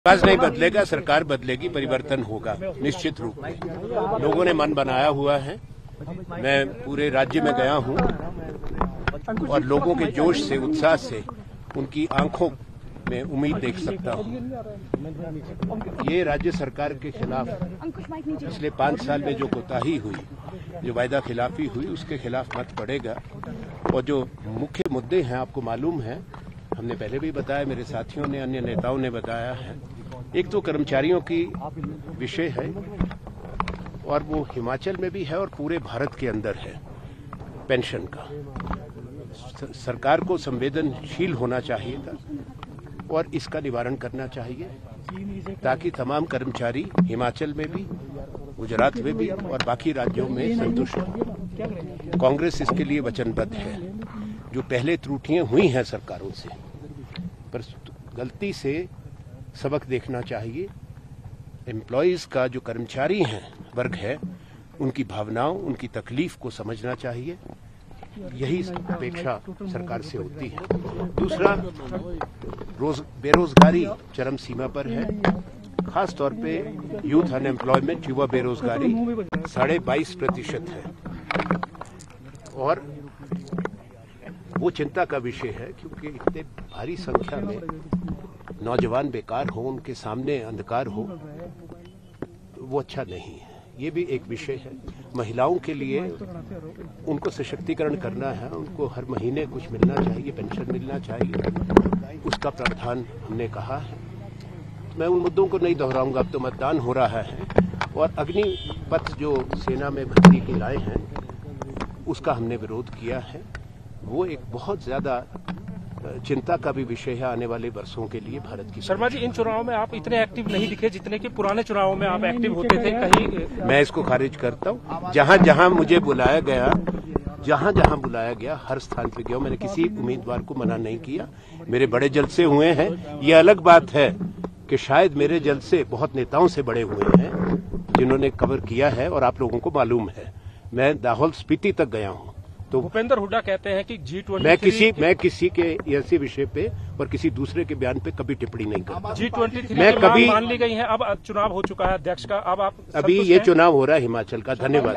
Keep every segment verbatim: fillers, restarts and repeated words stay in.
विकास नहीं बदलेगा, सरकार बदलेगी, परिवर्तन होगा निश्चित रूप में। लोगों ने मन बनाया हुआ है। मैं पूरे राज्य में गया हूं और लोगों के जोश से, उत्साह से, उनकी आंखों में उम्मीद देख सकता हूं। ये राज्य सरकार के खिलाफ पिछले पांच साल में जो कोताही हुई, जो वायदा खिलाफी हुई, उसके खिलाफ मत पड़ेगा। और जो मुख्य मुद्दे हैं आपको मालूम है, हमने पहले भी बताया, मेरे साथियों ने, अन्य नेताओं ने बताया है। एक तो कर्मचारियों की विषय है और वो हिमाचल में भी है और पूरे भारत के अंदर है। पेंशन का सरकार को संवेदनशील होना चाहिए था और इसका निवारण करना चाहिए ताकि तमाम कर्मचारी हिमाचल में भी, गुजरात में भी और बाकी राज्यों में संतुष्ट हों। कांग्रेस इसके लिए वचनबद्ध है। जो पहले त्रुटियां हुई हैं सरकारों से, पर गलती से सबक देखना चाहिए। एम्प्लॉयज का, जो कर्मचारी हैं वर्ग है, उनकी भावनाओं, उनकी तकलीफ को समझना चाहिए। यही अपेक्षा सरकार से होती है। दूसरा, रोज बेरोजगारी चरम सीमा पर है। खास तौर पे यूथ अनएम्प्लॉयमेंट, युवा बेरोजगारी साढ़े बाईस प्रतिशत है और वो चिंता का विषय है, क्योंकि इतने भारी संख्या में नौजवान बेकार हो, उनके सामने अंधकार हो, वो अच्छा नहीं है। ये भी एक विषय है। महिलाओं के लिए उनको सशक्तिकरण करना है, उनको हर महीने कुछ मिलना चाहिए, पेंशन मिलना चाहिए, उसका प्रावधान हमने कहा है। मैं उन मुद्दों को नहीं दोहराऊंगा, अब तो मतदान हो रहा है। और अग्निपथ जो सेना में भर्ती के लाए हैं, उसका हमने विरोध किया है। वो एक बहुत ज्यादा चिंता का भी विषय है आने वाले वर्षों के लिए भारत की। शर्मा जी, इन चुनावों में आप इतने एक्टिव नहीं दिखे जितने कि पुराने चुनावों में आप एक्टिव होते थे। कहीं मैं इसको खारिज करता हूँ। जहां जहां मुझे बुलाया गया, जहां जहां बुलाया गया, हर स्थान पे गया। मैंने किसी उम्मीदवार को मना नहीं किया। मेरे बड़े जलसे हुए हैं। ये अलग बात है कि शायद मेरे जलसे बहुत नेताओं से बड़े हुए हैं जिन्होंने कवर किया है और आप लोगों को मालूम है। मैं लाहौल स्पीति तक गया हूँ। तो भूपेंद्र हुड्डा कहते हैं कि जी ट्वेंटी मैं किसी मैं किसी के ऐसे विषय पे और किसी दूसरे के बयान पे कभी टिप्पणी नहीं करता। जी ट्वेंटी थ्री मैं कभी मान ली गई है। अब चुनाव हो चुका है अध्यक्ष का, अब आप अभी ये चुनाव हो रहा है हिमाचल का। धन्यवाद।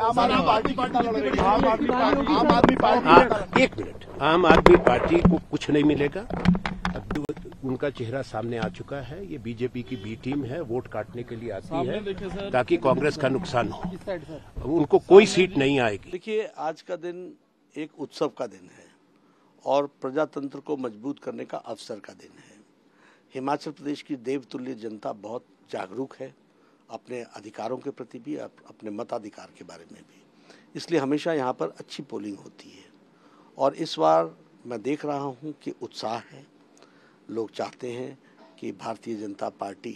एक मिनट, आम आदमी पार्टी को कुछ नहीं मिलेगा। उनका चेहरा सामने आ चुका है। ये बीजेपी की बी टीम है, वोट काटने के लिए आती है ताकि कांग्रेस का नुकसान हो। उनको कोई सीट नहीं आएगी। देखिए, आज का दिन एक उत्सव का दिन है और प्रजातंत्र को मजबूत करने का अवसर का दिन है। हिमाचल प्रदेश की देवतुल्य जनता बहुत जागरूक है, अपने अधिकारों के प्रति भी, अपने मताधिकार के बारे में भी। इसलिए हमेशा यहाँ पर अच्छी पोलिंग होती है और इस बार मैं देख रहा हूँ कि उत्साह है। लोग चाहते हैं कि भारतीय जनता पार्टी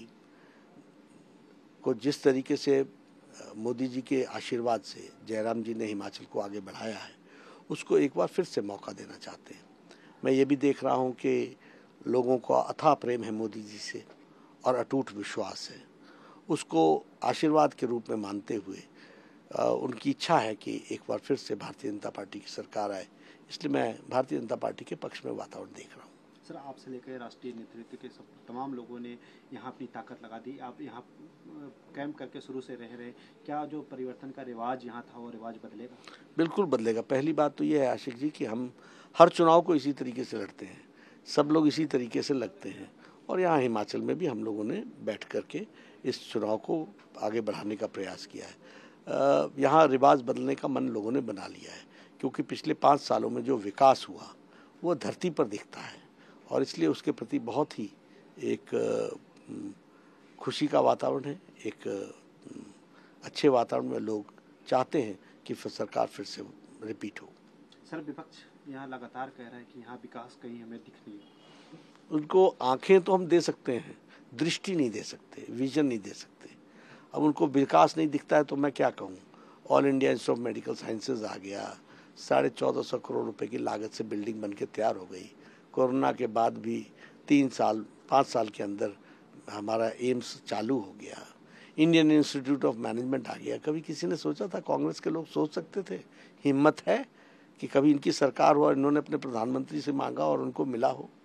को जिस तरीके से मोदी जी के आशीर्वाद से जयराम जी ने हिमाचल को आगे बढ़ाया है, उसको एक बार फिर से मौका देना चाहते हैं। मैं ये भी देख रहा हूँ कि लोगों का अथाह प्रेम है मोदी जी से और अटूट विश्वास है। उसको आशीर्वाद के रूप में मानते हुए आ, उनकी इच्छा है कि एक बार फिर से भारतीय जनता पार्टी की सरकार आए। इसलिए मैं भारतीय जनता पार्टी के पक्ष में वातावरण देख रहा हूँ। सर, आपसे लेकर राष्ट्रीय नेतृत्व के सब तमाम लोगों ने यहाँ अपनी ताकत लगा दी। आप यहाँ कैंप करके शुरू से रह रहे, क्या जो परिवर्तन का रिवाज यहाँ था वो रिवाज बदलेगा? बिल्कुल बदलेगा। पहली बात तो ये है आशिक जी कि हम हर चुनाव को इसी तरीके से लड़ते हैं, सब लोग इसी तरीके से लगते हैं और यहाँ हिमाचल में भी हम लोगों ने बैठ करके इस चुनाव को आगे बढ़ाने का प्रयास किया है। यहाँ रिवाज बदलने का मन लोगों ने बना लिया है, क्योंकि पिछले पाँच सालों में जो विकास हुआ वो धरती पर दिखता है और इसलिए उसके प्रति बहुत ही एक खुशी का वातावरण है। एक अच्छे वातावरण में लोग चाहते हैं कि फिर सरकार फिर से रिपीट हो। सर, विपक्ष यहाँ लगातार कह रहा है कि यहाँ विकास कहीं हमें दिख नहीं। उनको आंखें तो हम दे सकते हैं, दृष्टि नहीं दे सकते, विजन नहीं दे सकते। अब उनको विकास नहीं दिखता है तो मैं क्या कहूँ। All India Institute of Medical Sciences आ गया, साढ़े चौदह सौ करोड़ रुपए की लागत से बिल्डिंग बन के तैयार हो गई। कोरोना के बाद भी तीन साल पाँच साल के अंदर हमारा एम्स चालू हो गया। इंडियन इंस्टीट्यूट ऑफ मैनेजमेंट आ गया। कभी किसी ने सोचा था, कांग्रेस के लोग सोच सकते थे? हिम्मत है कि कभी इनकी सरकार हो और इन्होंने अपने प्रधानमंत्री से मांगा और उनको मिला हो?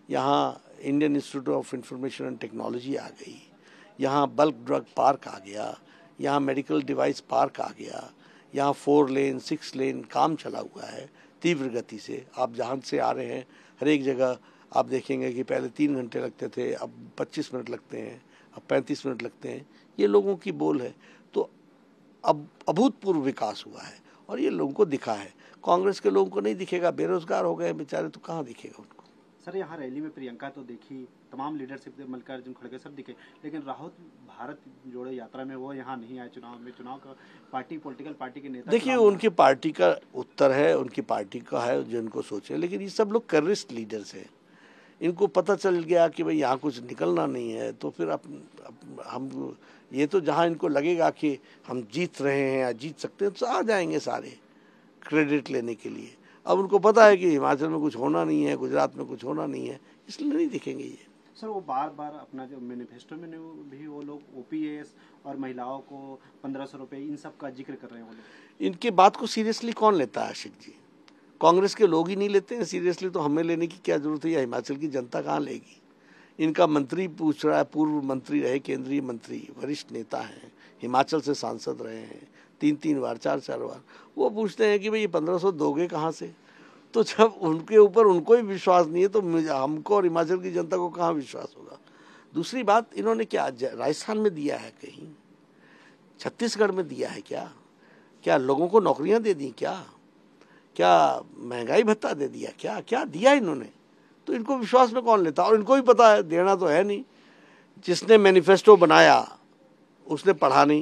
यहाँ Indian Institute of Information and Technology आ गई, यहाँ बल्क ड्रग पार्क आ गया, यहाँ मेडिकल डिवाइस पार्क आ गया, यहाँ फोर लेन सिक्स लेन काम चला हुआ है तीव्र गति से। आप जहाँ से आ रहे हैं हर एक जगह आप देखेंगे कि पहले तीन घंटे लगते थे, अब पच्चीस मिनट लगते हैं, अब पैंतीस मिनट लगते हैं। ये लोगों की बोल है। तो अब अभूतपूर्व विकास हुआ है और ये लोगों को दिखा है। कांग्रेस के लोगों को नहीं दिखेगा, बेरोजगार हो गए बेचारे, तो कहाँ दिखेगा उनको। सर यहाँ रैली में प्रियंका तो देखी, तमाम लीडरशिप मल्लिकार्जुन खड़गे सब दिखे, लेकिन राहुल भारत जोड़ो यात्रा में वो यहाँ नहीं आए। चुनाव में चुनाव का पार्टी पॉलिटिकल पार्टी के नेता देखिए उनकी पार्टी का उत्तर है, उनकी पार्टी का है जिनको सोचे, लेकिन ये सब लोग करिस्ट लीडर्स हैं। इनको पता चल गया कि भाई यहाँ कुछ निकलना नहीं है, तो फिर अप, अप, हम ये तो जहाँ इनको लगेगा कि हम जीत रहे हैं या जीत सकते हैं तो आ जाएंगे सारे क्रेडिट लेने के लिए। अब उनको पता है कि हिमाचल में कुछ होना नहीं है, गुजरात में कुछ होना नहीं है, इसलिए नहीं दिखेंगे ये। सर वो बार बार अपना जो मैनिफेस्टो में भी वो लोग ओपीएस और महिलाओं को पंद्रह सौ रुपये इन सब का जिक्र कर रहे हैं वो लोग। इनके बात को सीरियसली कौन लेता है आशिक जी? कांग्रेस के लोग ही नहीं लेते हैं सीरियसली, तो हमें लेने की क्या जरूरत है? या हिमाचल की जनता कहाँ लेगी? इनका मंत्री पूछ रहा है, पूर्व मंत्री रहे, केंद्रीय मंत्री, वरिष्ठ नेता हैं, हिमाचल से सांसद रहे हैं तीन तीन बार चार चार बार। वो पूछते हैं कि भाई ये पंद्रह सौ दोगे कहाँ से? तो जब उनके ऊपर उनको ही विश्वास नहीं है तो हमको और हिमाचल की जनता को कहाँ विश्वास होगा? दूसरी बात, इन्होंने क्या राजस्थान में दिया है, कहीं छत्तीसगढ़ में दिया है क्या? क्या लोगों को नौकरियां दे दी क्या? क्या महंगाई भत्ता दे दिया क्या? क्या दिया इन्होंने? तो इनको विश्वास में कौन लेता? और इनको भी पता है देना तो है नहीं। जिसने मैनिफेस्टो बनाया उसने पढ़ा नहीं,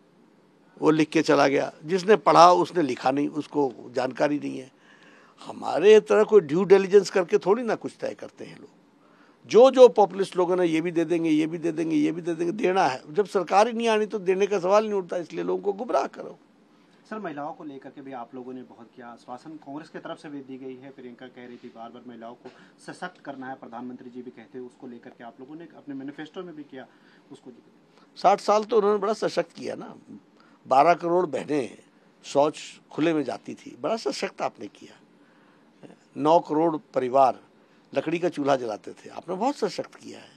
वो लिख के चला गया। जिसने पढ़ा उसने लिखा नहीं, उसको जानकारी नहीं है। हमारे तरह कोई ड्यू डिलिजेंस करके थोड़ी ना कुछ तय करते हैं लोग। जो जो पॉपुलिस्ट लोगों ने ये भी दे देंगे, ये भी दे देंगे, ये भी दे देंगे, देना है। जब सरकार ही नहीं आनी तो देने का सवाल नहीं उठता, इसलिए लोगों को गुमराह करो। सर महिलाओं को लेकर के भी आप लोगों ने बहुत किया, आश्वासन कांग्रेस की तरफ से भी दी गई है। प्रियंका कह रही थी बार बार महिलाओं को सशक्त करना है, प्रधानमंत्री जी भी कहते हैं, उसको लेकर के आप लोगों ने अपने मैनिफेस्टो में भी किया उसको। साठ साल तो उन्होंने बड़ा सशक्त किया ना। बारह करोड़ बहनें शौच खुले में जाती थी, बड़ा सशक्त आपने किया। नौ करोड़ परिवार लकड़ी का चूल्हा जलाते थे, आपने बहुत सशक्त किया है।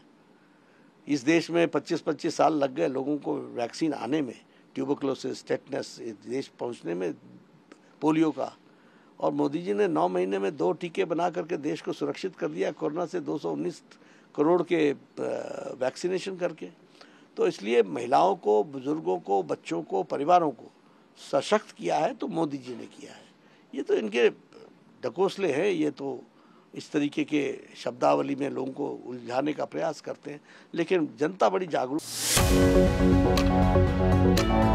इस देश में पच्चीस पच्चीस साल लग गए लोगों को वैक्सीन आने में, ट्यूबरकुलोसिस, टेटनस देश पहुंचने में, पोलियो का, और मोदी जी ने नौ महीने में दो टीके बना करके देश को सुरक्षित कर दिया कोरोना से, दो सौ उन्नीस करोड़ के वैक्सीनेशन करके। तो इसलिए महिलाओं को, बुजुर्गों को, बच्चों को, परिवारों को सशक्त किया है तो मोदी जी ने किया है। ये तो इनके ढकोसले हैं, ये तो इस तरीके के शब्दावली में लोगों को उलझाने का प्रयास करते हैं, लेकिन जनता बड़ी जागरूक